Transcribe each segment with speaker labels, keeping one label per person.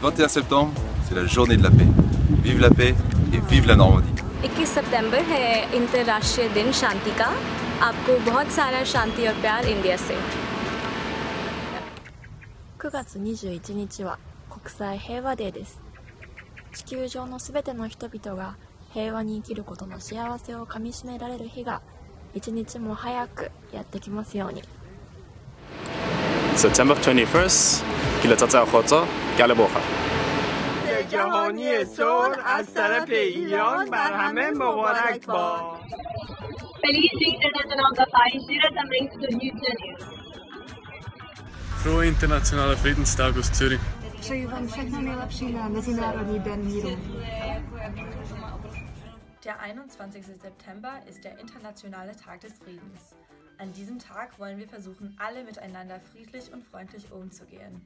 Speaker 1: 21 septembre, c'est la journée de la paix. Vive la paix et vive la Normandie.
Speaker 2: 21 सितंबर है अंतर्राष्ट्रीय दिन शांति का। आपको बहुत सारा शांति और प्यार इंडिया से।
Speaker 3: 9月21日は国際平和デーです。地球上のすべての人々が平和に生きることの幸せをかみしめられる日が一日も早くやってきますように。
Speaker 4: September 21st, kilatața hoța, galeboha.
Speaker 5: جهانی صلح از طرف ایران بر همه مبارک باد.
Speaker 6: Feliz Dia Internacional da Paz diretamente do Rio de Janeiro.
Speaker 7: Frohe Internationaler Friedenstag aus Zürich.
Speaker 8: Přeji vám všechno nejlepší na Mezinárodní den míru.
Speaker 9: Der 21. September ist der internationale Tag des Friedens. An diesem Tag wollen wir versuchen, alle miteinander friedlich und freundlich umzugehen.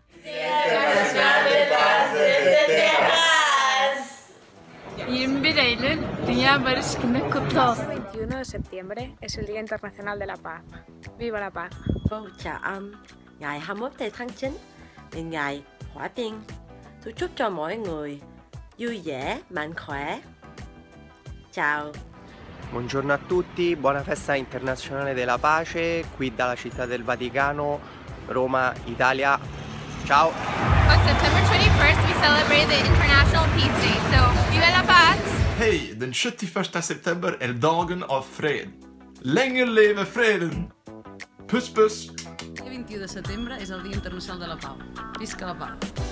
Speaker 3: Eylül Dünya Barış Günü kutlu olsun.
Speaker 2: 21 de septiembre es el Día Internacional de la Paz. Viva la paz!
Speaker 10: Chào ngày 21 tây tháng 9 là ngày Hỏa Tiên. Tôi chúc cho mọi người vui vẻ, mạnh khỏe. Ciao.
Speaker 11: Buongiorno a tutti, buona festa internazionale della pace qui dalla città del Vaticano, Roma, Italia. Ciao!
Speaker 12: On September 21st we celebrate the International Peace Day, so viva la paz!
Speaker 13: Hej, den 21 september är dagen av fred. Länge leve freden! Puss puss!
Speaker 14: El 21 de setembre és el Dia Internacional de la Pau. Visca la pau!